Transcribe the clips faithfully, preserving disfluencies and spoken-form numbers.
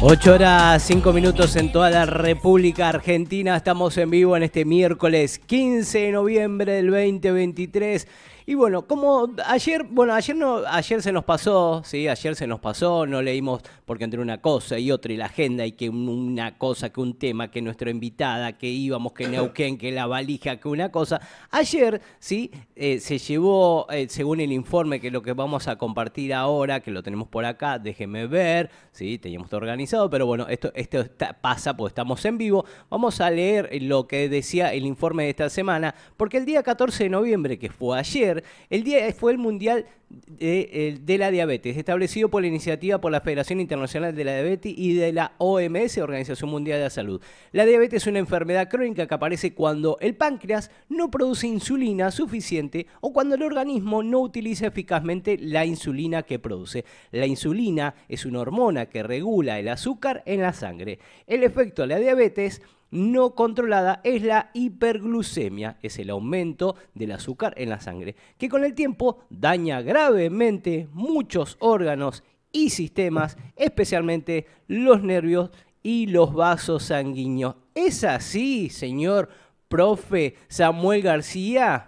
ocho horas, cinco minutos en toda la República Argentina. Estamos en vivo en este miércoles quince de noviembre del veinte veintitrés. Y bueno, como ayer, bueno, ayer no, ayer se nos pasó, sí, ayer se nos pasó, no leímos porque entre una cosa y otra y la agenda y que una cosa, que un tema, que nuestra invitada, que íbamos, que Neuquén, que la valija, que una cosa. Ayer, sí, eh, se llevó, eh, según el informe, que es lo que vamos a compartir ahora, que lo tenemos por acá, déjenme ver, sí, teníamos todo organizado, pero bueno, esto, esto está, pasa porque estamos en vivo. Vamos a leer lo que decía el informe de esta semana, porque el día catorce de noviembre, que fue ayer, el día fue el Mundial de, de la Diabetes, establecido por la iniciativa por la Federación Internacional de la Diabetes y de la O M S, Organización Mundial de la Salud. La diabetes es una enfermedad crónica que aparece cuando el páncreas no produce insulina suficiente o cuando el organismo no utiliza eficazmente la insulina que produce. La insulina es una hormona que regula el azúcar en la sangre. El efecto de la diabetes no controlada es la hiperglucemia, es el aumento del azúcar en la sangre, que con el tiempo daña gravemente muchos órganos y sistemas, especialmente los nervios y los vasos sanguíneos. ¿Es así, señor profe Samuel García?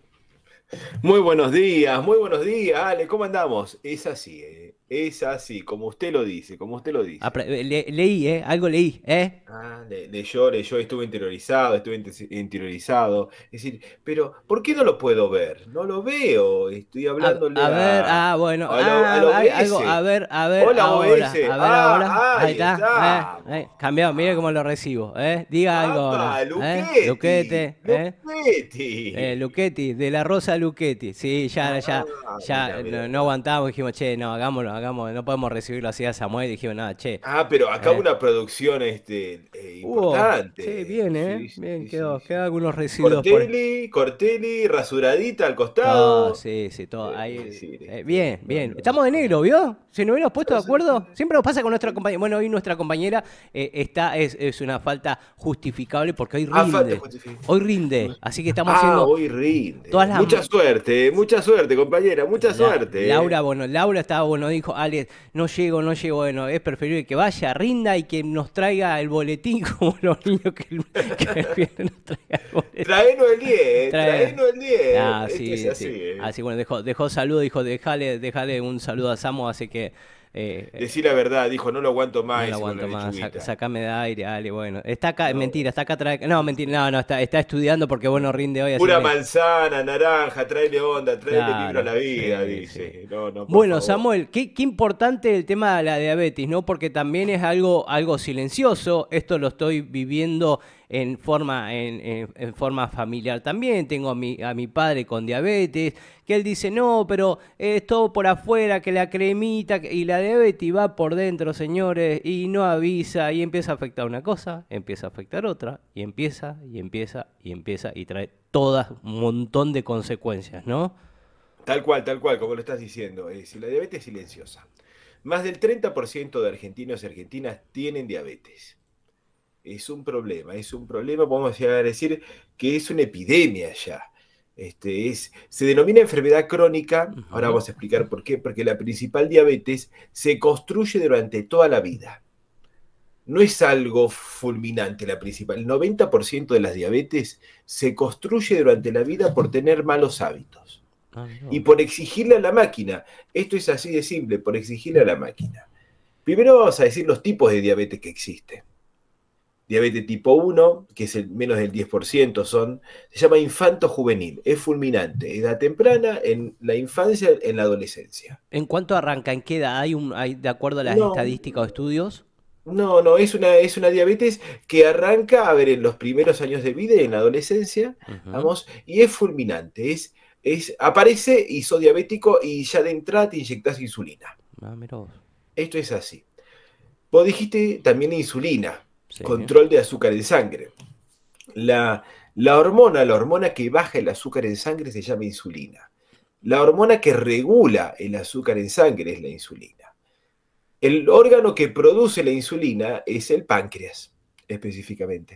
Muy buenos días, muy buenos días, Ale, ¿cómo andamos? Es así, eh, es así, como usted lo dice, como usted lo dice. Apre- le- leí, ¿eh? Algo leí, ¿eh? Ah, le- leyó, leyó, estuve interiorizado, estuve inte- interiorizado. Es decir, pero ¿por qué no lo puedo ver? No lo veo, estoy A, a hablándole ver, a, ah, bueno, a la, a ah, la hay algo, a O B S. ver, a ver, Hola ahora, O B S, a ver ahora, ah, ahí ahí está, eh, eh, estamos. cambiado, mire cómo Ah, lo recibo, eh, diga algo ahora, ¡apa, eh, Luchetti! Luquete, eh, eh, ¡Luchetti! Luchetti, de la Rosa Luchetti, sí, ya, ya, Ah, mira, ya, mira, no, no mira. aguantamos, dijimos, che, no, hagámoslo, hagámoslo, no podemos recibirlo así a Samuel, dijimos, nada, che, Ah, pero acá eh, una producción este, eh, hubo, sí, importante. bien, eh, Sí, sí, bien, sí, sí, quedó, quedó sí. algunos residuos por ahí. Cortelli, Cortelli, rasuradita al Todo, costado. sí, sí, todo. Eh, es Ahí, decir, eh, este, bien, no, bien. no, Estamos de negro, no. ¿vio? Si nos hubiéramos puesto de Sí, sí, acuerdo, sí. siempre nos pasa con nuestra compañera. Bueno, hoy nuestra compañera eh, está, es, es una falta justificable porque hoy Ah, falta rinde. justificar. Hoy rinde. Así que estamos Ah, haciendo hoy todas rinde. las. Mucha suerte, mucha suerte, compañera, mucha La, suerte. Laura, eh. bueno, Laura estaba, bueno, dijo, Ale, no llego, no llego, bueno, es preferible que vaya, rinda y que nos traiga el boletín como los niños que, que vienen, nos traiga el boletín. Traenos el diez, Trae. traenos el diez. Ah, Esto es sí, así. sí. eh. Así bueno, dejó, dejó saludo, dijo, déjale, déjale un saludo a Samu, así que eh, eh, Decí la verdad, dijo, no lo aguanto no más lo ese con la aguanto más, sa- lechuguita. sacame de aire, Ale, bueno. Está acá, No. mentira, está acá atrás. No, mentira, no, no, está, está estudiando porque bueno, rinde hoy, así que Pura me. manzana, naranja, tráele onda, tráele libro a Claro, la vida, sí, sí. dice. No, no, por Bueno, favor. Samuel, qué, qué importante el tema de la diabetes, ¿no? Porque también es algo, algo silencioso. Esto lo estoy viviendo en forma, en, en- en forma familiar también. Tengo a mi, a mi padre con diabetes, que él dice, no, pero es todo por afuera, que la cremita que-". y la diabetes va por dentro, señores, y no avisa, y empieza a afectar una cosa, empieza a afectar otra, y empieza, y empieza, y empieza, y trae todas un montón de consecuencias, ¿no? Tal cual, tal cual, como lo estás diciendo. Es decir, la diabetes es silenciosa. Más del treinta por ciento de argentinos y argentinas tienen diabetes. Es un problema, es un problema, podemos llegar a decir que es una epidemia ya. Este, es, se denomina enfermedad crónica, ahora Ujú. vamos a explicar por qué, porque la principal diabetes se construye durante toda la vida. No es algo fulminante la principal. El noventa por ciento de las diabetes se construye durante la vida por tener malos hábitos Ah, mirá y vos. por exigirle a la máquina. Esto es así de simple, por exigirle a la máquina. Primero vamos a decir los tipos de diabetes que existen. Diabetes tipo uno, que es el menos del diez por ciento, son, se llama infanto-juvenil, es fulminante, edad temprana, en la infancia, en la adolescencia. ¿En cuánto arranca? ¿En qué edad? ¿Hay un, hay, de acuerdo a las No, estadísticas o estudios? no, no, es una, es una diabetes que arranca, a ver, en los primeros años de vida y en la adolescencia, Ujú. vamos, y es fulminante, es, es, aparece y sos diabético y ya de entrada te inyectás insulina. Ah, mirá vos. Esto es así. Vos dijiste también insulina, Sí. control de azúcar en sangre. La, la hormona, la hormona que baja el azúcar en sangre se llama insulina. La hormona que regula el azúcar en sangre es la insulina. El órgano que produce la insulina es el páncreas, específicamente.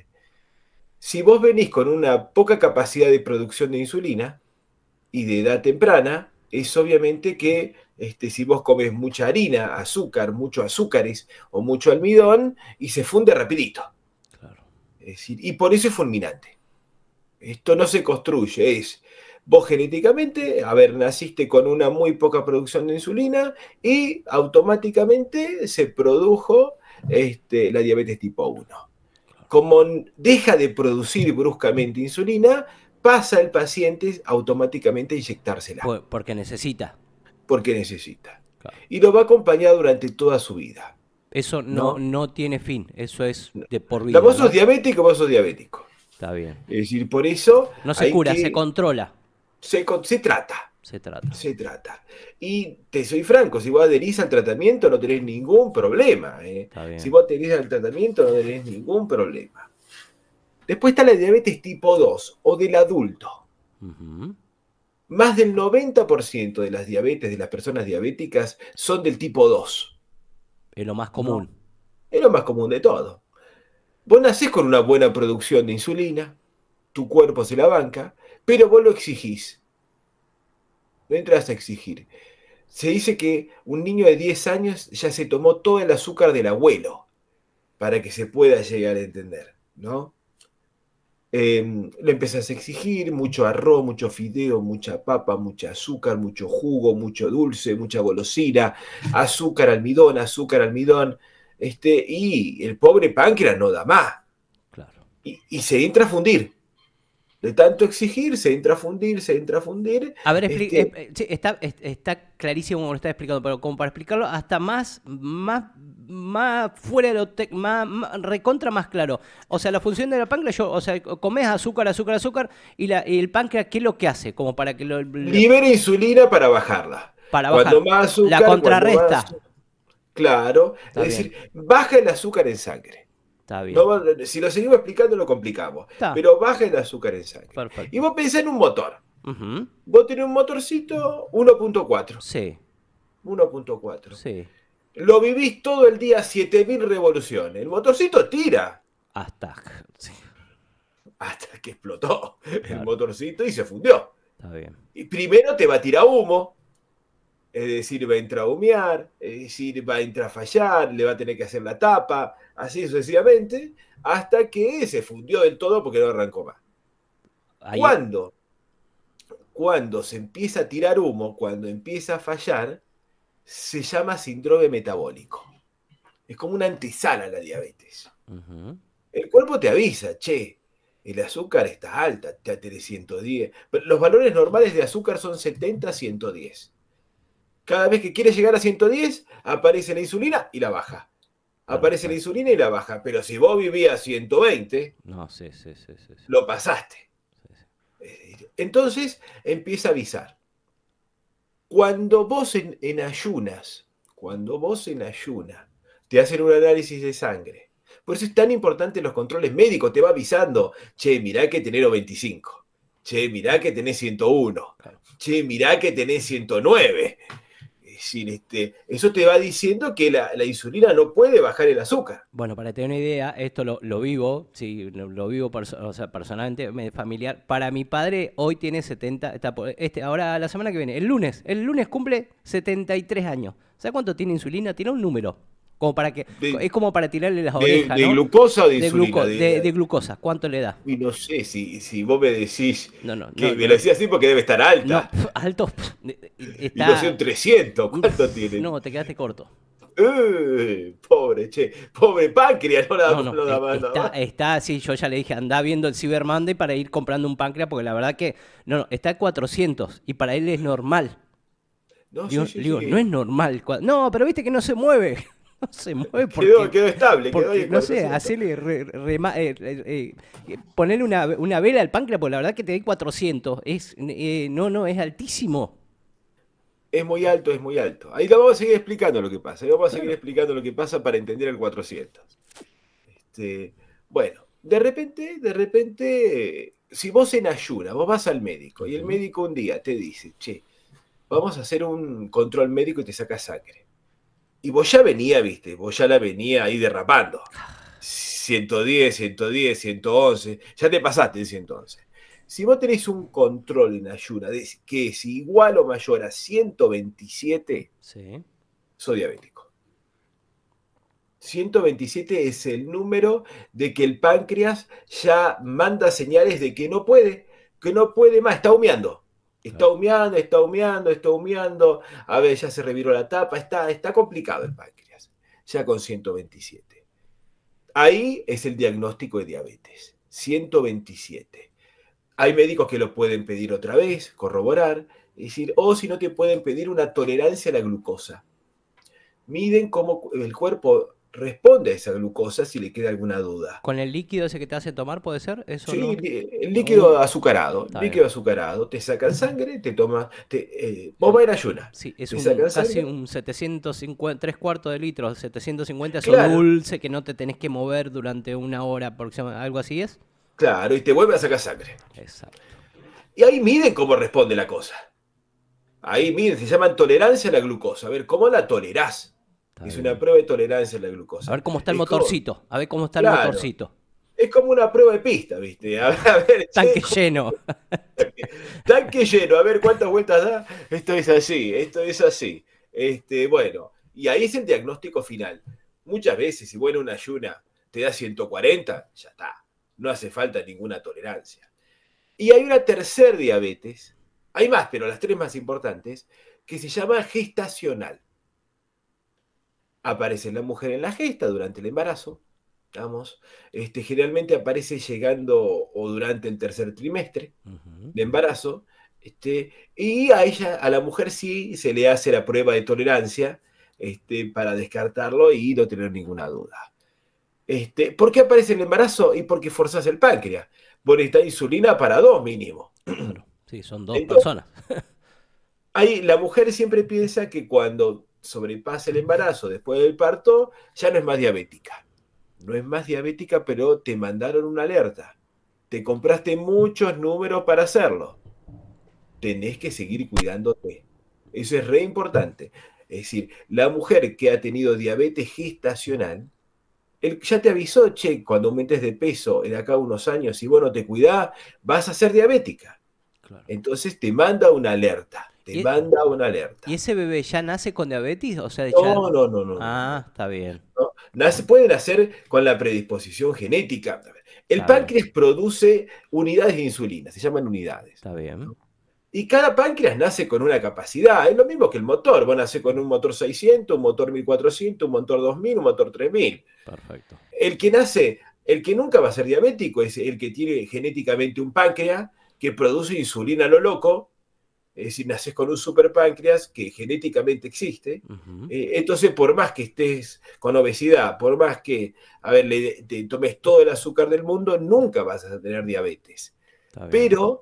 Si vos venís con una poca capacidad de producción de insulina y de edad temprana, es obviamente que este, si vos comes mucha harina, azúcar, muchos azúcares o mucho almidón, y se funde rapidito. Claro. Es decir, y por eso es fulminante. Esto no se construye, es vos genéticamente, a ver, naciste con una muy poca producción de insulina y automáticamente se produjo este, la diabetes tipo uno. Como deja de producir bruscamente insulina, pasa el paciente automáticamente a inyectársela. Porque necesita. Porque necesita. Claro. Y lo va a acompañar durante toda su vida. Eso no, ¿no? no tiene fin, eso es de por vida. Vos sos ¿no? diabético, vos sos diabético. Está bien. Es decir, por eso... No se hay cura, que, se controla. Se, se trata. Se trata. Se trata. Y te soy franco, si vos adherís al tratamiento no tenés ningún problema. ¿eh? Está bien. Si vos adherís al tratamiento no tenés ningún problema. Después está la diabetes tipo dos o del adulto. Uh-huh. Más del noventa por ciento de las diabetes de las personas diabéticas son del tipo dos. Es lo más común. No, es lo más común de todo. Vos nacés con una buena producción de insulina, tu cuerpo se la banca, pero vos lo exigís. No entras a exigir. Se dice que un niño de diez años ya se tomó todo el azúcar del abuelo para que se pueda llegar a entender, ¿no? Eh, lo empezás a exigir, mucho arroz, mucho fideo, mucha papa, mucho azúcar, mucho jugo, mucho dulce, mucha golosina, azúcar, almidón, azúcar, almidón, este, y el pobre páncreas no da más. Claro. Y, y se entra a fundir. De tanto exigir, se entra a fundir, se entra a fundir. A ver, este... eh, este... está, está clarísimo como lo está explicando, pero como para explicarlo hasta más, más, más fuera de lo te más, más, recontra más claro. O sea, la función de la páncreas, yo, o sea, comés azúcar, azúcar, azúcar, y, la, y el páncreas, ¿qué es lo que hace? Como para que lo, lo... libera insulina para bajarla. Para cuando bajar. Más azúcar, la contrarresta. Más... Claro, Está es bien. decir, baja el azúcar en sangre. Está bien. No, si lo seguimos explicando lo complicamos. Está. Pero baja el azúcar en sangre. Perfecto. Y vos pensás en un motor. Uh-huh. Vos tenés un motorcito uno punto cuatro. Sí. uno punto cuatro. Sí. Lo vivís todo el día a siete mil revoluciones. El motorcito tira. Hasta... Sí. Hasta que explotó Claro. el motorcito y se fundió. Está bien. Y primero te va a tirar humo. Es decir, va a entrar a humear, es decir, va a entrar a fallar, le va a tener que hacer la tapa, así sucesivamente, hasta que se fundió del todo porque no arrancó más. Ahí... ¿Cuándo? Cuando se empieza a tirar humo, cuando empieza a fallar, se llama síndrome metabólico. Es como una antesala a la diabetes. Uh-huh. El cuerpo te avisa, che, el azúcar está alta, ya tenés ciento diez. Pero los valores normales de azúcar son setenta a ciento diez. Cada vez que quiere llegar a ciento diez, aparece la insulina y la baja. Aparece la insulina y la baja. Pero si vos vivías a ciento veinte, no, sí, sí, sí, sí, sí. lo pasaste. Sí, sí. Entonces empieza a avisar. Cuando vos en, en ayunas, cuando vos en ayunas, te hacen un análisis de sangre. Por eso es tan importante los controles médicos. Te va avisando, che, mirá que tenés noventa y cinco. Che, mirá que tenés ciento uno. Che, mirá que tenés ciento nueve. Es decir, este, eso te va diciendo que la, la insulina no puede bajar el azúcar. Bueno, para tener una idea, esto lo, lo vivo, sí, lo, lo vivo perso o sea, personalmente, familiar. Para mi padre hoy tiene setenta, está por, este, ahora la semana que viene, el lunes, el lunes cumple setenta y tres años. ¿Sabes cuánto tiene insulina? Tiene un número. Como para que, de, es como para tirarle las de, orejas, ¿De ¿no? glucosa o de, de insulina? Gluco, de, de glucosa, ¿cuánto le da? Y no sé, si, si vos me decís no, no, que no, me no. lo decís así porque debe estar alta. No, alto. Está... Y no sé, un trescientos, ¿cuánto tiene? No, te quedaste corto. Uh, pobre, che, pobre páncreas, no, la, no, no, no da más, está, nada más. Está, sí, yo ya le dije, anda viendo el Cyber Monday para ir comprando un páncreas, porque la verdad que, no, no, está a cuatrocientos y para él es normal. No, digo, sí, sí, digo sí. no es normal. No, pero viste que no se mueve. No se mueve porque... Quedó, quedó estable, porque, quedó ahí no sé, hacerle... Re, re, eh, eh, eh, ponerle una, una vela al páncreas, porque la verdad que te di cuatrocientos. Es, eh, no, no, es altísimo. Es muy alto, es muy alto. Ahí lo vamos a seguir explicando lo que pasa. Ahí vamos a seguir explicando lo que pasa para entender el cuatrocientos. Este, bueno, de repente, de repente, si vos en ayuna, vos vas al médico y el médico un día te dice, che, vamos a hacer un control médico y te saca sangre. Y vos ya venía, viste, vos ya la venía ahí derrapando. ciento diez, ciento diez, ciento once, ya te pasaste el ciento once. Si vos tenés un control en ayuna de que es igual o mayor a ciento veintisiete, Sí. sos diabético. ciento veintisiete es el número de que el páncreas ya manda señales de que no puede, que no puede más, está humeando. Está Claro. humeando, está humeando, está humeando. A ver, ya se reviró la tapa, está, está complicado el páncreas, ya con ciento veintisiete. Ahí es el diagnóstico de diabetes, ciento veintisiete. Hay médicos que lo pueden pedir otra vez, corroborar, es decir, o si no te pueden pedir una tolerancia a la glucosa. Miden cómo el cuerpo responde a esa glucosa si le queda alguna duda. ¿Con el líquido ese que te hace tomar puede ser? ¿Eso Sí, no? el Un- líquido azucarado, Está bien. líquido azucarado, te sacan sangre, te tomas, te, eh, vos vas en ayuna, Sí, es te un sacan casi sangre, un setecientos cincuenta, tres cuartos de litro, setecientos cincuenta, eso claro, dulce que no te tenés que mover durante una hora aproximadamente, ¿algo así es? claro, y te vuelve a sacar sangre. Exacto. Y ahí miden cómo responde la cosa. Ahí miden, se llaman tolerancia a la glucosa. A ver, ¿cómo la tolerás? Está Es una bien. prueba de tolerancia a la A glucosa. ver cómo está el Es como, motorcito, a ver cómo está el claro, motorcito. es como una prueba de pista, ¿viste? A ver, a ver, Tanque che, lleno. tanque lleno, a ver cuántas vueltas da. Esto es así, esto es así. Este, bueno, y ahí es el diagnóstico final. Muchas veces, si bueno una ayuna te da ciento cuarenta, ya está. No hace falta ninguna tolerancia. Y hay una tercer diabetes, hay más, pero las tres más importantes, que se llama gestacional. Aparece en la mujer en la gesta durante el embarazo, digamos, este, generalmente aparece llegando o durante el tercer trimestre Ujú. de embarazo, este, y a ella, a la mujer sí se le hace la prueba de tolerancia este, para descartarlo y no tener ninguna duda. Este, ¿Por qué aparece el embarazo? Y porque forzás el páncreas. Vos necesitas insulina para dos mínimo. Claro, sí, son dos Entonces, personas. ahí la mujer siempre piensa que cuando sobrepasa el embarazo después del parto, ya no es más diabética. No es más diabética, pero te mandaron una alerta. Te compraste muchos números para hacerlo. Tenés que seguir cuidándote. Eso es re importante. Es decir, la mujer que ha tenido diabetes gestacional, él ya te avisó, che, cuando aumentes de peso en acá unos años, si vos no te cuidás, vas a ser diabética. Claro. Entonces te manda una alerta, te ¿Y, e- manda una y alerta. ese bebé ya nace con diabetes? O sea, ya... No, no, no, no, no, Ah, no. está bien, ¿No? Nace, puede nacer con la predisposición genética. El está bien, páncreas produce unidades de insulina, se llaman unidades. está bien. ¿No? Y cada páncreas nace con una capacidad, es lo mismo que el motor. Vos nacés con un motor seiscientos, un motor mil cuatrocientos, un motor dos mil, un motor tres mil. Perfecto. El que nace, el que nunca va a ser diabético es el que tiene genéticamente un páncreas que produce insulina a lo loco. Es decir, naces con un superpáncreas que genéticamente existe. Ujú. Eh, entonces, por más que estés con obesidad, por más que, a ver, le, te tomes todo el azúcar del mundo, nunca vas a tener diabetes. Está bien. Pero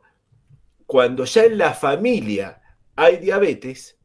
cuando ya en la familia hay diabetes,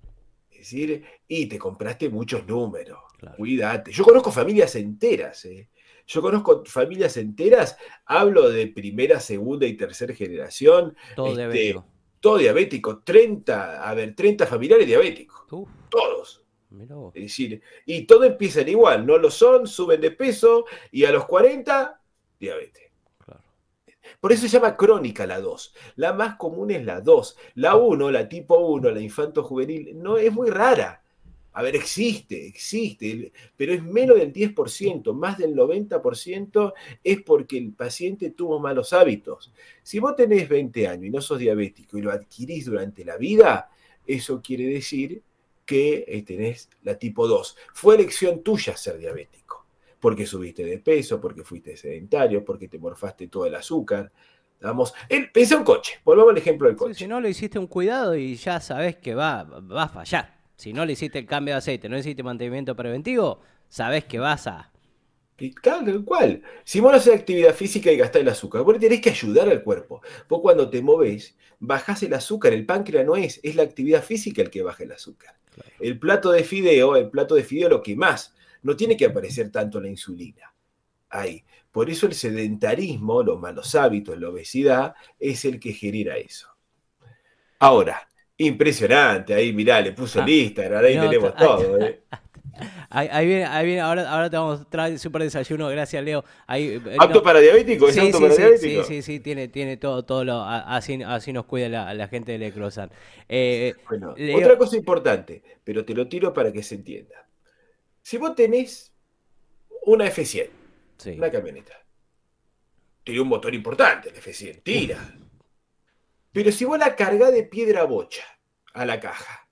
es decir, y te compraste muchos números, Claro. cuídate. Yo conozco familias enteras, ¿eh? Yo conozco familias enteras, hablo de primera, segunda y tercera generación, Todo este, diabético. todo diabético, treinta, a ver, treinta familiares diabéticos, Uf, todos. mira vos. Es decir, y todos empiezan igual, no lo son, suben de peso y a los cuarenta, diabetes. Claro. Por eso se llama crónica la dos. La más común es la dos. La uno, la tipo uno, la infanto juvenil, no es muy rara. A ver, existe, existe, pero es menos del diez por ciento, más del noventa por ciento es porque el paciente tuvo malos hábitos. Si vos tenés veinte años y no sos diabético y lo adquirís durante la vida, eso quiere decir que tenés la tipo dos. Fue elección tuya ser diabético, porque subiste de peso, porque fuiste sedentario, porque te morfaste todo el azúcar. Vamos, el, pensá un coche, volvamos al ejemplo del Sí, si coche. no le hiciste un cuidado y ya sabes que va, va a fallar. Si no le hiciste el cambio de aceite, no le hiciste mantenimiento preventivo, sabes que vas a... Y tal cual. Si vos no haces actividad física y gastás el azúcar, vos le tenés que ayudar al cuerpo. Vos cuando te movés, bajás el azúcar, el páncreas no es, es la actividad física el que baja el azúcar. Claro. El plato de fideo, el plato de fideo lo que más, no tiene que aparecer tanto la insulina. Ahí. Por eso el sedentarismo, los malos hábitos, la obesidad, es el que genera eso. Ahora, impresionante, ahí mirá, le puso el Ah, Instagram, ahí no, tenemos está, todo. ¿Eh? Ahí, ahí viene, ahí viene, ahora, ahora te vamos a traer súper desayuno, gracias Leo. Ahí, eh, ¿Apto no. para diabético? ¿Es Sí, apto sí, para sí, sí, diabético? sí, sí, tiene, tiene todo, todo lo, a- así, así nos cuida la, la gente del Eclosan. Eh, Bueno, Leo, otra cosa importante, pero te lo tiro para que se entienda. Si vos tenés una F cien, sí, una camioneta, tiene un motor importante, el F cien, uf, tira. Pero si vos la cargás de piedra bocha a la caja,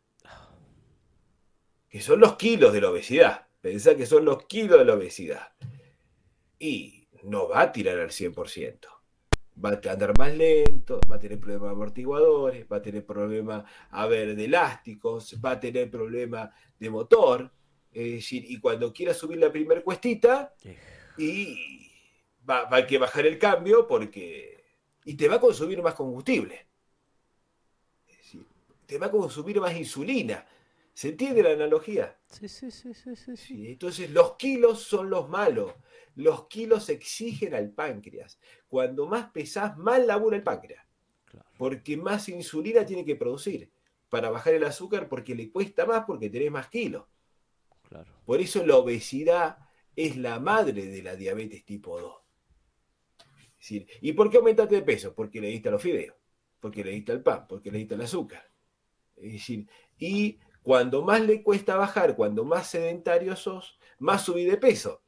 que son los kilos de la obesidad, pensá que son los kilos de la obesidad, y no va a tirar al cien por ciento. Va a andar más lento, va a tener problemas de amortiguadores, va a tener problemas, a ver, de elásticos, va a tener problemas de motor. Es decir, y cuando quiera subir la primera cuestita, y va, va a que bajar el cambio porque. Y te va a consumir más combustible. Es decir, te va a consumir más insulina. ¿Se entiende la analogía? sí, sí, sí, sí, sí, sí. Sí, entonces los kilos son los malos. Los kilos exigen al páncreas. Cuando más pesás, más labura el páncreas. Claro, Porque más insulina tiene que producir para bajar el azúcar porque le cuesta más porque tenés más kilos. claro. Por eso la obesidad es la madre de la diabetes tipo dos. Es decir, ¿y por qué aumentaste de peso? Porque le diste a los fideos, porque le diste al pan, porque le diste al azúcar. Es decir, y cuando más le cuesta bajar, cuando más sedentario sos, más subí de peso.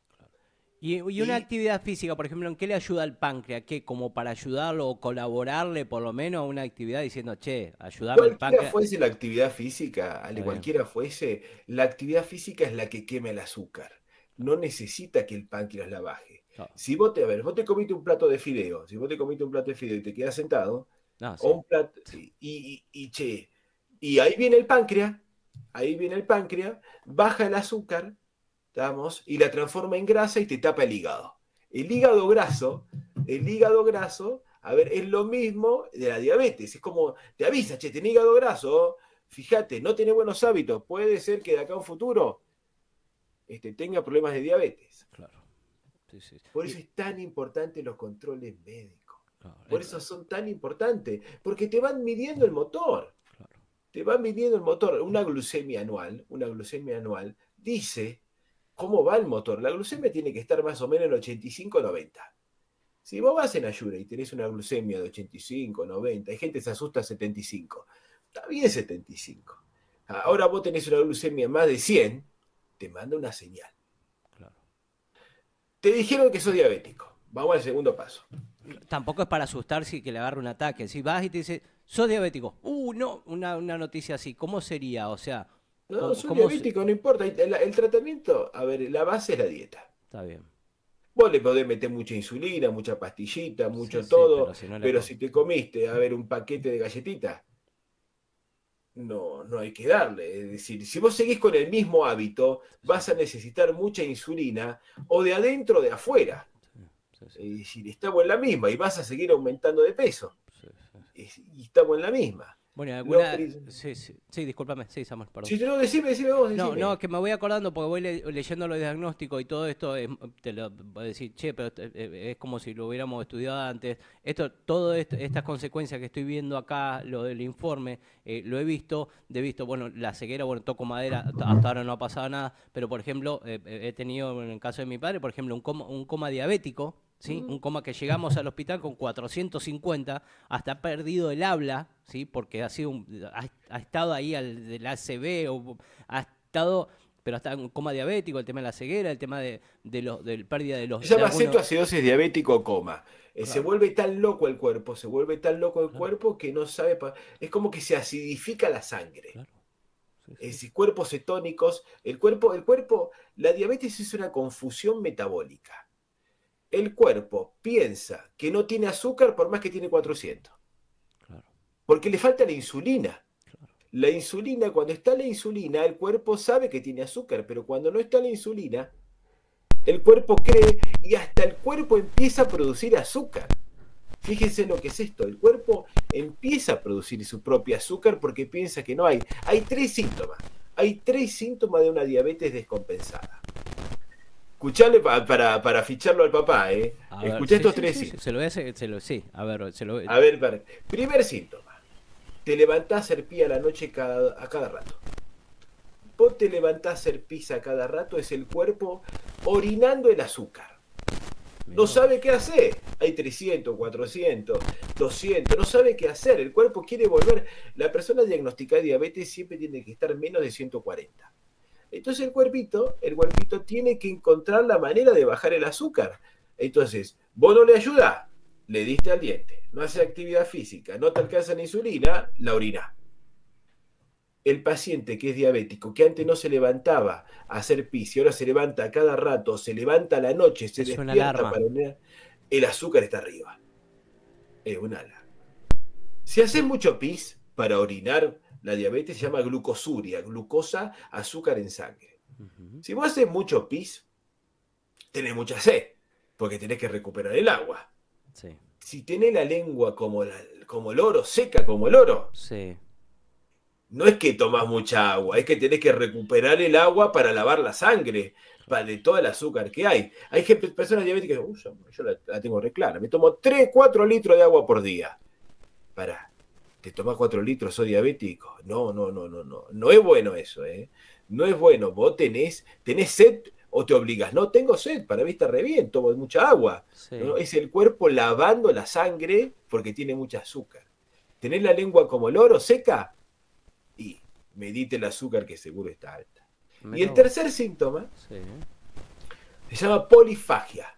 Y, y una Y actividad física, por ejemplo, ¿en qué le ayuda al páncreas? ¿Qué? Como para ayudarlo o colaborarle por lo menos a una actividad diciendo, che, ayúdame el cualquiera páncreas. fuese la actividad física, Está Ale, bien, cualquiera fuese, la actividad física es la que quema el azúcar. claro, No necesita que el páncreas la baje. claro. Si vos te, a ver, vos te comiste un plato de fideo, si vos te comiste un plato de fideo y te quedas sentado, No, o sí, un plato, y, y, y, che, y ahí viene el páncreas, ahí viene el páncreas, baja el azúcar, ¿estamos? Y la transforma en grasa y te tapa el hígado. El hígado graso, el hígado graso, a ver, es lo mismo de la diabetes. Es como, te avisa, che, tenés hígado graso, fíjate, no tenés buenos hábitos, puede ser que de acá a un futuro este, tenga problemas de diabetes. claro. Sí, sí. Por Y, eso es tan importante los controles médicos. claro, Por el- eso son tan importantes, porque te van midiendo el motor. claro. Te van midiendo el motor. Una glucemia anual, una glucemia anual dice cómo va el motor. La glucemia tiene que estar más o menos en ochenta y cinco noventa. Si vos vas en Ayura y tenés una glucemia de ochenta y cinco noventa, hay gente que se asusta a setenta y cinco. Está bien setenta y cinco. Ahora vos tenés una glucemia más de cien, te manda una señal. Claro. Te dijeron que sos diabético. Vamos al segundo paso. Tampoco es para asustarse y que le agarre un ataque. Si vas y te dice, sos diabético. Uh, no, una, una noticia así. ¿Cómo sería? O sea, No, ¿cómo, soy cómo se- diabético, no importa. El, el tratamiento, a ver, la base es la dieta. Está bien. Vos le podés meter mucha insulina, mucha pastillita, Sí, mucho sí, todo, pero si no le... pero co- si te comiste, a ver, un paquete de galletitas, no, no hay que darle. Es decir, si vos seguís con el mismo hábito, Sí, vas a necesitar mucha insulina o de adentro o de afuera. sí, sí, Es decir, estamos en la misma y vas a seguir aumentando de peso. sí, sí. Es- Y estamos en la misma. Bueno, ¿y Lo alguna... pri- Sí, sí, sí, discúlpame. Sí, Samuel, perdón. si te lo decime, decime vos, No, no, decime. que me voy acordando porque voy le- leyendo los diagnósticos y todo esto, es- te lo voy a decir, che, pero eh, eh, es como si lo hubiéramos estudiado antes. Esto, todo esto- estas consecuencias que estoy viendo acá, lo del informe, eh, lo he visto, de visto, bueno, la ceguera, bueno, toco madera, hasta hasta ahora no ha pasado nada, pero por ejemplo, eh, eh, he tenido en el caso de mi padre, por ejemplo, un coma, un coma diabético, ¿sí? Un Mm. coma que llegamos al hospital con cuatrocientos cincuenta, hasta ha perdido el habla, ¿sí? Porque ha sido un- ha, ha estado ahí al del A C V o ha estado, pero hasta en coma diabético, el tema de la ceguera, el tema de, de los del pérdida de Se los de llama algunos. cetoacidosis diabético coma. Eh, se Claro, vuelve tan loco el cuerpo, se vuelve tan loco el claro, cuerpo que no sabe. pa- Es como que se acidifica la sangre. claro. Sí, Es sí, decir, cuerpos cetónicos. El cuerpo, el cuerpo, la diabetes es una confusión metabólica. El cuerpo piensa que no tiene azúcar por más que tiene cuatrocientos, claro, porque le falta la insulina. claro, La insulina, cuando está la insulina, el cuerpo sabe que tiene azúcar, pero cuando no está la insulina, el cuerpo cree y hasta el cuerpo empieza a producir azúcar. Fíjense lo que es esto, el cuerpo empieza a producir su propio azúcar porque piensa que no hay. Hay tres síntomas, hay tres síntomas de una diabetes descompensada. Escuchale pa- para, para ficharlo al papá, ¿eh? a ver, Escuchá sí, estos sí, tres sí, sí, síntomas. se lo voy a hacer, se lo, sí, a ver, se lo A ver, para- primer síntoma, te levantás a hacer pie a la noche cada, a cada rato. vos te levantás a hacer pis a cada rato, es el cuerpo orinando el azúcar. No sabe qué hacer. Hay trescientos, cuatrocientos, doscientos, no sabe qué hacer. El cuerpo quiere volver. La persona diagnosticada de diabetes siempre tiene que estar menos de ciento cuarenta. Entonces el cuerpito, el cuerpito tiene que encontrar la manera de bajar el azúcar. Entonces, vos no le ayudás, le diste al diente, no hace actividad física, no te alcanza la insulina, la orina. El paciente que es diabético, que antes no se levantaba a hacer pis y ahora se levanta a cada rato, se levanta a la noche, se Es una despierta alarma. para orinar, el azúcar está arriba. Es una alarma. Si haces mucho pis para orinar, la diabetes se llama glucosuria, glucosa, azúcar en sangre. Uh-huh. Si vos haces mucho pis, tenés mucha sed, porque tenés que recuperar el agua. Sí. Si tenés la lengua como, la, como el oro, seca como el oro, sí. no es que tomás mucha agua, es que tenés que recuperar el agua para lavar la sangre, para de todo el azúcar que hay. Hay gente, personas diabéticas que dicen, yo la, la tengo re clara, me tomo tres, cuatro litros de agua por día. Pará, ¿te tomás cuatro litros, sos diabético? No, no, no, no, no. No es bueno eso, ¿eh? No es bueno. Vos tenés, tenés sed o te obligas. No, tengo sed, para mí está re bien, tomo mucha agua. Sí. ¿No? Es el cuerpo lavando la sangre porque tiene mucha azúcar. ¿Tenés la lengua como el oro, seca? Y medite el azúcar que seguro está alta. Me y el tercer síntoma sí. se llama polifagia.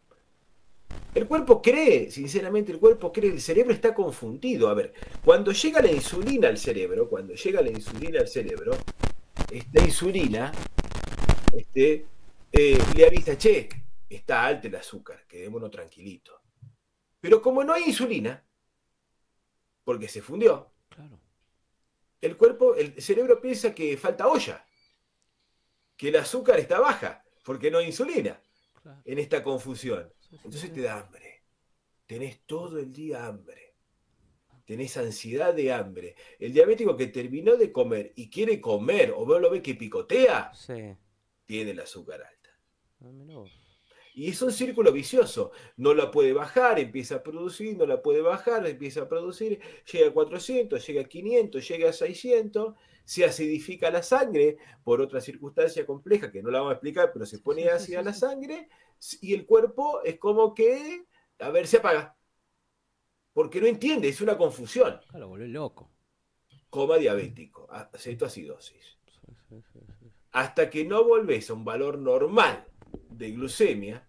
El cuerpo cree, sinceramente, el cuerpo cree, el cerebro está confundido. A ver, cuando llega la insulina al cerebro, cuando llega la insulina al cerebro, esta insulina este, eh, le avisa, che, está alto el azúcar, quedémonos tranquilitos. Pero como no hay insulina, porque se fundió, claro. el cuerpo, el cerebro piensa que falta olla, que el azúcar está baja, porque no hay insulina claro. en esta confusión. Entonces te da hambre. Tenés todo el día hambre. Tenés ansiedad de hambre. El diabético que terminó de comer y quiere comer, o vos lo ves que picotea, sí. tiene el azúcar alta. No, y es un círculo vicioso. No la puede bajar, empieza a producir, no la puede bajar, empieza a producir, llega a cuatrocientos, llega a quinientos, llega a seiscientos, se acidifica la sangre por otra circunstancia compleja que no la vamos a explicar, pero se pone sí, sí, ácida sí, la sí. sangre y el cuerpo es como que, a ver, se apaga. Porque no entiende, es una confusión. Claro, volvió loco. Coma diabético, cetoacidosis. Sí, sí, sí, sí. Hasta que no volvés a un valor normal de glucemia,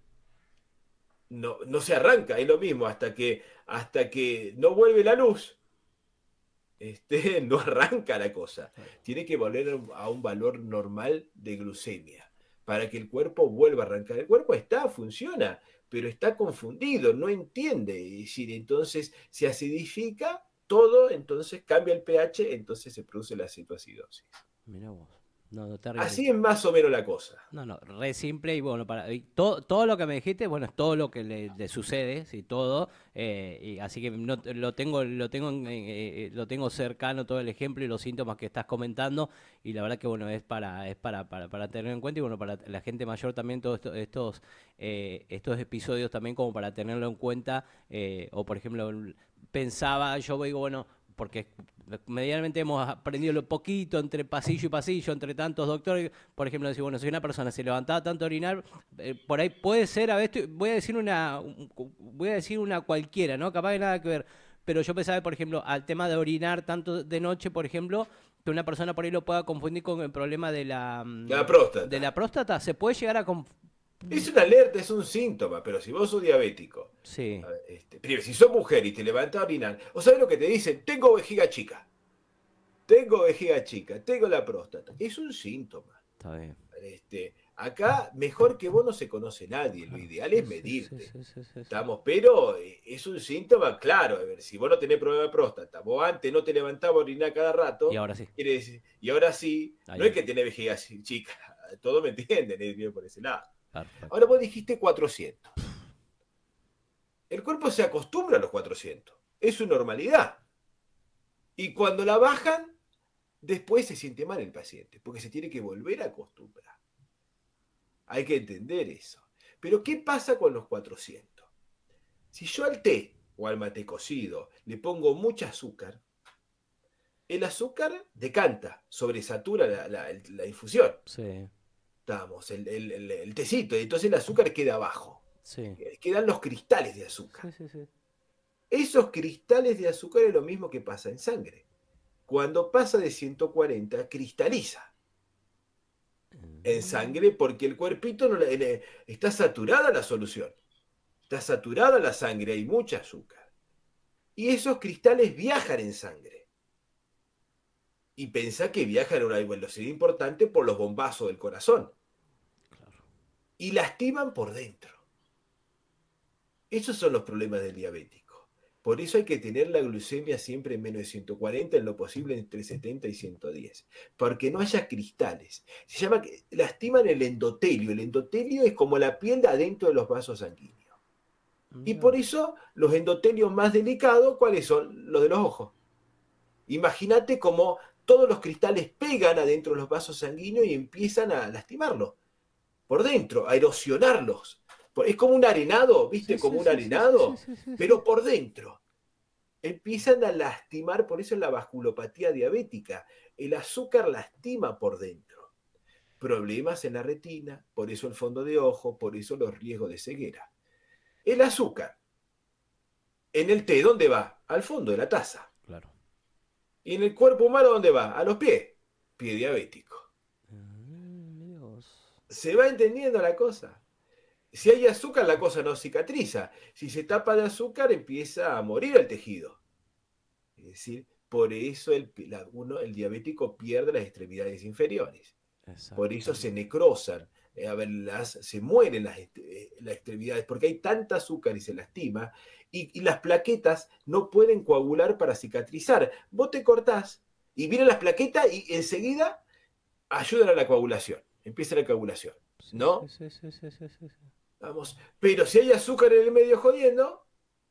no, no se arranca, es lo mismo, hasta que, hasta que no vuelve la luz, este, no arranca la cosa. Tiene que volver a un valor normal de glucemia para que el cuerpo vuelva a arrancar. El cuerpo está, funciona, pero está confundido, no entiende. Es decir, entonces se acidifica todo, entonces cambia el pH, entonces se produce la cetoacidosis. Mirá vos. No, no te Así es más o menos la cosa. No, no, re simple y bueno, para y todo, todo lo que me dijiste, bueno, es todo lo que le, le sucede, sí, todo, eh, y así que no, lo tengo, lo tengo, eh, lo tengo cercano todo el ejemplo y los síntomas que estás comentando y la verdad que bueno es para, es para, para, para tener en cuenta y bueno para la gente mayor también todos esto, estos, eh, estos episodios también como para tenerlo en cuenta eh, o por ejemplo pensaba yo digo bueno porque medianamente hemos aprendido lo poquito entre pasillo y pasillo, entre tantos doctores, por ejemplo, decir, bueno, si una persona se levantaba tanto a orinar, eh, por ahí puede ser, a veces, voy a decir una, voy a decir una cualquiera, ¿no? Capaz de nada que ver, pero yo pensaba, por ejemplo, al tema de orinar tanto de noche, por ejemplo, que una persona por ahí lo pueda confundir con el problema de la, la próstata. De la próstata, se puede llegar a confundir. Es una alerta, es un síntoma, pero si vos sos diabético, sí. este, primero, si sos mujer y te levantás a orinar, ¿o sabés lo que te dicen? Tengo vejiga chica. Tengo vejiga chica, tengo la próstata. Es un síntoma. Está bien. Este, acá, mejor que vos no se conoce nadie. Lo ideal es medirte. Sí, sí, sí, sí, sí. Estamos, pero es un síntoma, claro. A ver, si vos no tenés problema de próstata, vos antes no te levantabas a orinar cada rato. Y ahora sí. Quiere decir, y ahora sí, Ahí no es que tenés vejiga chica. Todos me entienden, es bien por ese lado. Perfecto. Ahora vos dijiste cuatrocientos. El cuerpo se acostumbra a los cuatrocientos. Es su normalidad. Y cuando la bajan, después se siente mal el paciente, porque se tiene que volver a acostumbrar. Hay que entender eso. Pero ¿qué pasa con los cuatrocientos? Si yo al té o al mate cocido le pongo mucho azúcar, el azúcar decanta, sobresatura la, la, la infusión. Sí, Estamos, el, el, el, el tecito, y entonces el azúcar queda abajo. sí. Quedan los cristales de azúcar. Sí, sí, sí. Esos cristales de azúcar es lo mismo que pasa en sangre. Cuando pasa de ciento cuarenta, cristaliza en sangre porque el cuerpito no, le- está saturada la solución. Está saturada la sangre, hay mucha azúcar. Y esos cristales viajan en sangre. Y pensá que viajan a una velocidad importante por los bombazos del corazón. Claro. Y lastiman por dentro. Esos son los problemas del diabético. Por eso hay que tener la glucemia siempre en menos de ciento cuarenta, en lo posible entre setenta y ciento diez. Porque no haya cristales. Se llama que lastiman el endotelio. El endotelio es como la piel de adentro de los vasos sanguíneos. Y por eso los endotelios más delicados, ¿cuáles son? Los de los ojos. Imagínate cómo todos los cristales pegan adentro de los vasos sanguíneos y empiezan a lastimarlos por dentro, a erosionarlos. Es como un arenado, ¿viste? Sí, sí, Como un sí, sí, sí, arenado, sí, sí, sí. pero por dentro. Empiezan a lastimar, por eso es la vasculopatía diabética. El azúcar lastima por dentro. Problemas en la retina, por eso el fondo de ojo, por eso los riesgos de ceguera. El azúcar, en el té, ¿dónde va? Al fondo de la taza. Claro. ¿Y en el cuerpo humano dónde va? A los pies. Pie diabético. Mm, Dios. ¿Se va entendiendo la cosa? Si hay azúcar, la cosa no cicatriza. Si se tapa de azúcar, empieza a morir el tejido. Es decir, por eso el, la, uno, el diabético pierde las extremidades inferiores. Por eso se necrosan, eh, a ver, las, se mueren las, eh, las extremidades, porque hay tanta azúcar y se lastima, y, y las plaquetas no pueden coagular para cicatrizar. Vos te cortás y vienen las plaquetas y enseguida ayudan a la coagulación. Empieza la coagulación, Sí, ¿no? sí, sí, sí, sí, sí, sí. Vamos, pero si hay azúcar en el medio jodiendo,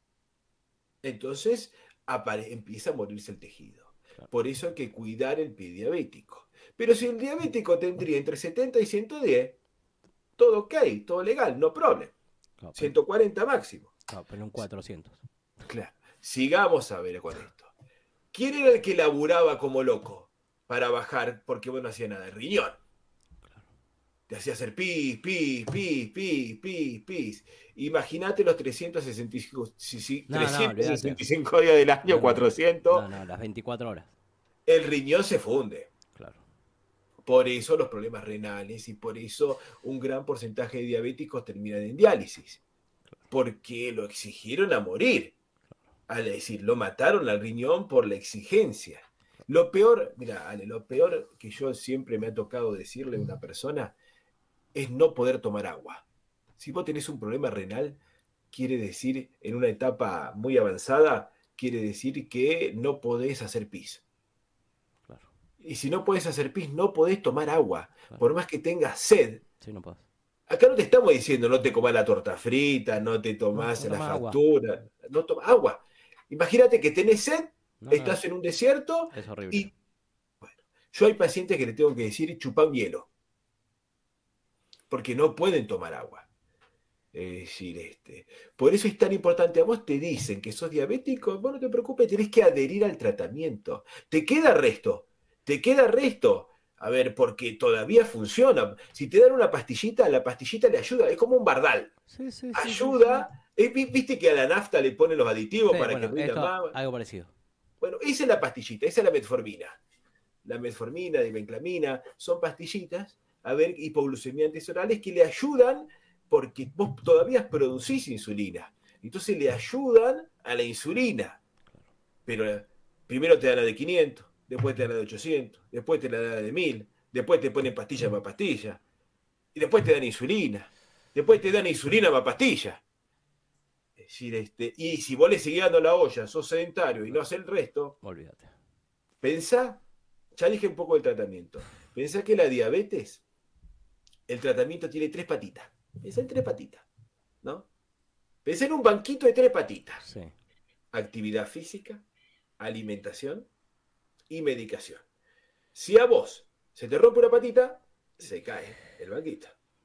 entonces apare- empieza a morirse el tejido. Claro. Por eso hay que cuidar el pie diabético. Pero si el diabético tendría entre setenta y ciento diez, todo ok, todo legal, no problem. Claro, pero, ciento cuarenta máximo. claro, pero en cuatrocientos. Claro. Sigamos a ver con esto. ¿Quién era el que laburaba como loco para bajar porque vos no hacía nada? El riñón. Claro. Te hacía hacer pis, pis, pis, pis, pis, pis. Imagínate los trescientos sesenta y cinco, sí, sí, No, no, olvídate. trescientos sesenta y cinco días del año, No, no. cuatrocientos. No, no, las veinticuatro horas. El riñón se funde. Claro. Por eso los problemas renales y por eso un gran porcentaje de diabéticos terminan en diálisis. Porque lo exigieron a morir. Al decir, lo mataron al riñón por la exigencia. Lo peor, mira, Ale, lo peor que yo siempre me ha tocado decirle a una persona es no poder tomar agua. Si vos tenés un problema renal, quiere decir, en una etapa muy avanzada, quiere decir que no podés hacer pis. Claro. Y si no podés hacer pis, no podés tomar agua. Claro. Por más que tengas sed. Sí, no podés. Acá no te estamos diciendo no te comas la torta frita, no te tomás No, no la toma agua. factura, no tomas agua. Imagínate que tenés sed, No, estás no, en un desierto es horrible. y, bueno, yo hay pacientes que le tengo que decir chupá hielo, porque no pueden tomar agua. Es decir, este, por eso es tan importante. A vos te dicen que sos diabético, vos no te preocupes, tenés que adherir al tratamiento. Te queda resto, te queda resto. A ver, porque todavía funciona. Si te dan una pastillita, la pastillita le ayuda, es como un bardal. Sí, sí, sí, Ayuda. sí, Eh, Viste que a la nafta le ponen los aditivos sí. para Bueno, que rinda esto, más. algo parecido. Bueno, esa es la pastillita, esa es la metformina. La metformina, dimenclamina, son pastillitas, a ver, hipoglucemiantes orales que le ayudan porque vos todavía producís insulina. Entonces le ayudan a la insulina. Pero primero te dan la de quinientos, después te dan la de ochocientos, después te la dan la de mil, después te ponen pastilla para pastilla, y después te dan insulina, después te dan insulina para pastilla. Es decir, este, y si vos le seguís dando la olla, sos sedentario y no haces el resto, Olvídate. pensá, ya dije un poco del tratamiento, pensá que la diabetes, el tratamiento tiene tres patitas. Pensá en tres patitas, ¿no? Pensá en un banquito de tres patitas. Sí. Actividad física, alimentación y medicación. Si a vos se te rompe una patita, se cae el banquito.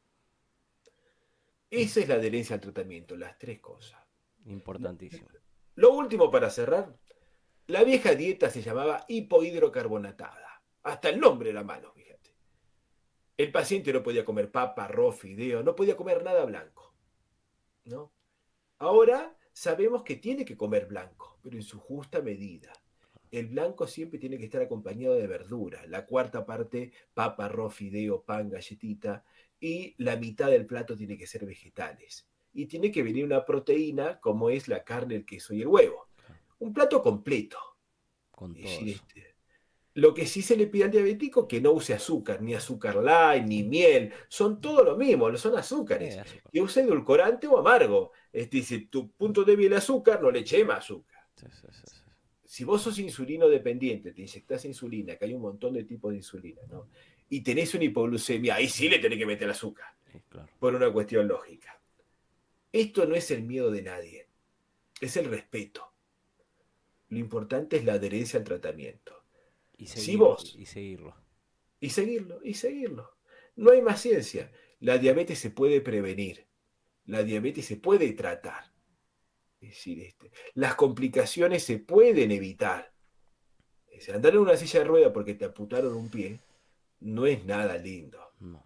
Esa es la adherencia al tratamiento, las tres cosas. Importantísimo. Lo último para cerrar, La vieja dieta se llamaba hipohidrocarbonatada. Hasta el nombre era malo, fíjate. El paciente no podía comer papa, arroz, fideo, no podía comer nada blanco, ¿no? Ahora sabemos que tiene que comer blanco, pero en su justa medida. El blanco siempre tiene que estar acompañado de verdura. La cuarta parte, papa, arroz, fideo, pan, galletita. Y la mitad del plato tiene que ser vegetales. Y tiene que venir una proteína como es la carne, el queso y el huevo. Un plato completo. Con todo decir, eso. este, lo que sí se le pide al diabético que no use azúcar, ni azúcar light, ni miel. Son todo lo mismo, son azúcares. Eh, azúcar. Que use edulcorante o amargo. Es decir, tu punto débil es el azúcar, no le eche más azúcar. Sí, sí, sí, sí. Si vos sos insulino dependiente, te inyectás insulina, que hay un montón de tipos de insulina, ¿no? Y tenés una hipoglucemia, ahí sí le tenés que meter azúcar, Sí, claro. por una cuestión lógica. Esto no es el miedo de nadie, es el respeto. Lo importante es la adherencia al tratamiento. Y, Si seguir, vos, y seguirlo. y seguirlo, y seguirlo. No hay más ciencia. La diabetes se puede prevenir, la diabetes se puede tratar. Es decir, este, las complicaciones se pueden evitar. Es decir, andar en una silla de rueda porque te amputaron un pie no es nada lindo. No.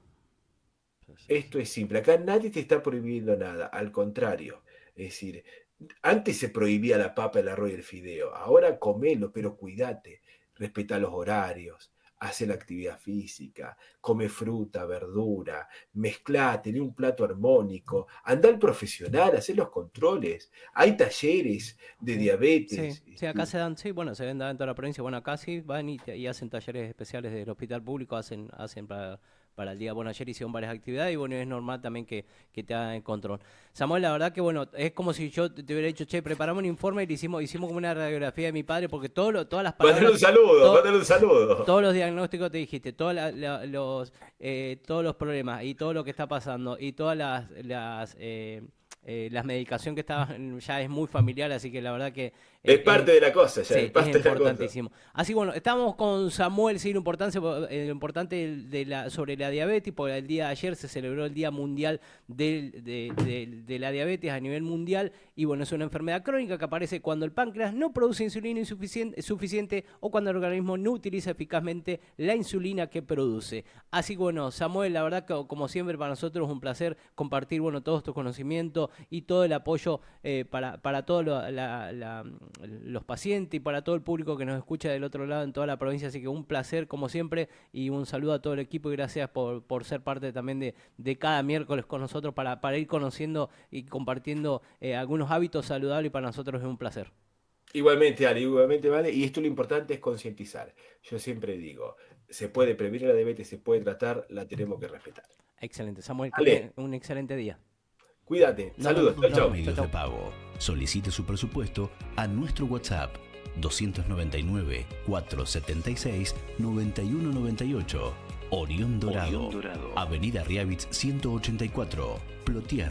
Sí, sí, Esto es simple. Acá nadie te está prohibiendo nada. Al contrario. Es decir, antes se prohibía la papa, el arroz y el fideo. Ahora comelo, pero cuídate. Respeta los horarios. Hace la actividad física, come fruta, verdura, mezclá, tené un plato armónico, anda al profesional, hacer los controles. Hay talleres de sí. diabetes. Sí, sí, acá se dan, sí, bueno, se ven en toda la provincia. Bueno, acá sí van y, y hacen talleres especiales del hospital público, hacen, hacen para, para el día. Bueno, ayer hicieron varias actividades y bueno, es normal también que, que te hagan el control. Samuel, la verdad que bueno, es como si yo te hubiera dicho, che, preparamos un informe y le hicimos, hicimos como una radiografía de mi padre, porque todo lo, todas las palabras. Mándale un saludo, todo- mándale un saludo. Todos los diagnósticos te dijiste, todos la- la- los, eh, todos los problemas y todo lo que está pasando y todas las, las, eh, eh, las medicación que estaban ya es muy familiar, así que la verdad que Es eh, parte es, de la cosa, ya, sí, es es parte de la cosa. importantísimo. Así bueno, estamos con Samuel, sí, lo importante, eh, lo importante de la, sobre la diabetes, porque el día de ayer se celebró el Día Mundial del- de, de- de la Diabetes a nivel mundial, y bueno, es una enfermedad crónica que aparece cuando el páncreas no produce insulina insuficiente, suficiente o cuando el organismo no utiliza eficazmente la insulina que produce. Así que bueno, Samuel, la verdad que como siempre para nosotros es un placer compartir, bueno, todos tus conocimientos y todo el apoyo eh, para, para todos lo- la- la- los pacientes y para todo el público que nos escucha del otro lado en toda la provincia. Así que un placer como siempre y un saludo a todo el equipo y gracias por, por ser parte también de, de cada miércoles con nosotros para, para ir conociendo y compartiendo eh, algunos hábitos saludables, y para nosotros es un placer. Igualmente, Ale, igualmente, vale. Y esto lo importante es concientizar. Yo siempre digo, se puede prevenir la diabetes, se puede tratar, la tenemos que respetar. Excelente, Samuel, que Ale, tenga un excelente día. cuídate. Nos Saludos. vemos, Chau, nos chau. vemos. Medios de pago. Solicite su presupuesto a nuestro WhatsApp doscientos noventa y nueve, cuatrocientos setenta y seis, noventa y uno noventa y ocho. Orión Dorado. Orión Dorado. Avenida Riavitz ciento ochenta y cuatro, Plotier.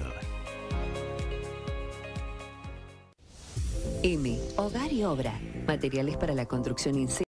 M. Hogar y Obra. Materiales para la construcción in situ.